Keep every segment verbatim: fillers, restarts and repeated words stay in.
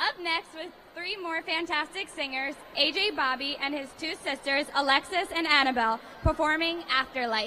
Up next with three more fantastic singers, A J Bobby and his two sisters, Alexis and Annabelle, performing Afterlife.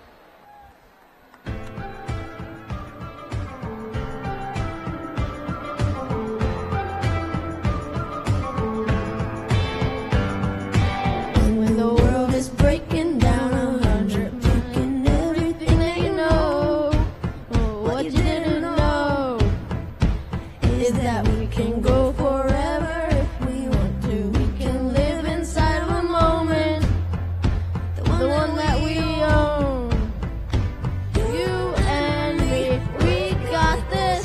When the world is breaking down a hundred, picking everything that you know, oh, what you didn't know is that we can go forever if we want to. We can live inside of a moment, the one, the one that we own. You and me, we got this.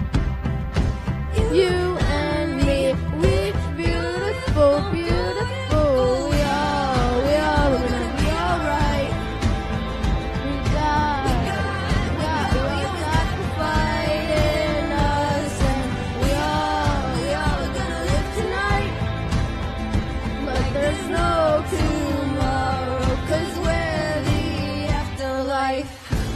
You and me, we beautiful, beautiful. We are, we are, we're gonna be alright. We got, we got, we all got the fight in us, and we are, we are, we're gonna live tonight like there's no tomorrow, 'cause we're the afterlife.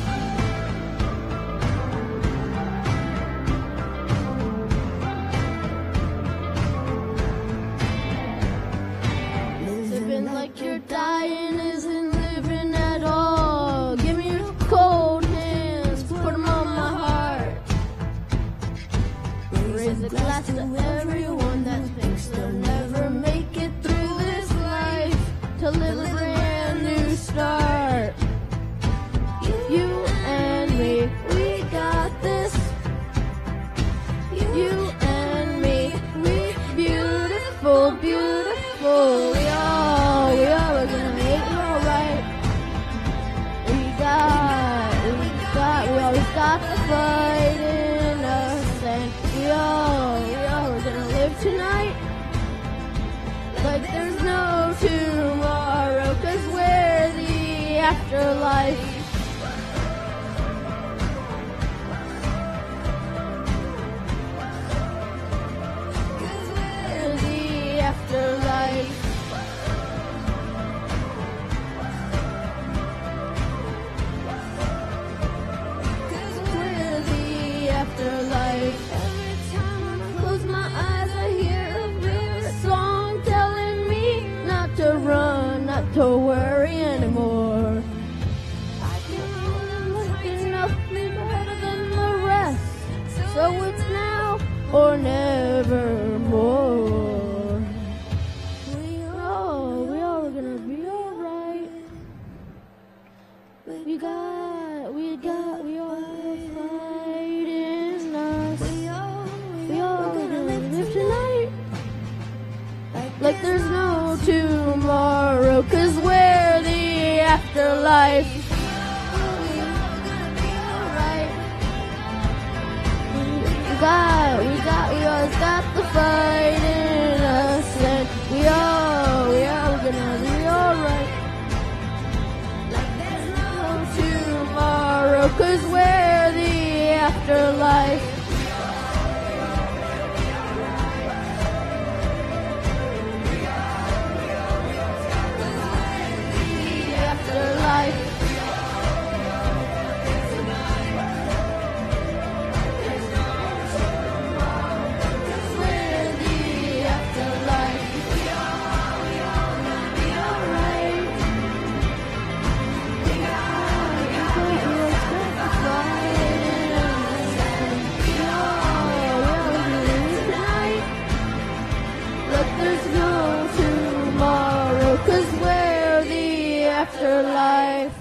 Living like you're dying isn't living at all. Give me your cold hands, put them on my heart. Raise a glass to everyone that thinks they'll never make it through this life, to live a brand new start. You and me, we got this. You and me, we beautiful, beautiful. We are, we are, we're gonna make it alright. We got, we got, we always got the fight in us, and we are, we are, we're gonna live tonight like there's no tomorrow, 'cause we're the afterlife. We're the afterlife. We're the afterlife. Every time I close my eyes, I hear a favorite song telling me not to run, not to worry anymore. I can look enough better than the rest, so it's now or never more. We are, we are gonna be alright. We got, we got, we all have a fight in us. We are, we are gonna live tonight like there's no tomorrow, 'cause we're the afterlife. We got, we got, we always got the fight in us, and we are, we are gonna be alright like there's no tomorrow, 'cause we're the afterlife. The afterlife. We're the afterlife. We are, we are gonna be alright. We are, we are, we are the fight in us. We are, we are gonna live tonight like there's no tomorrow, 'cause we're the afterlife.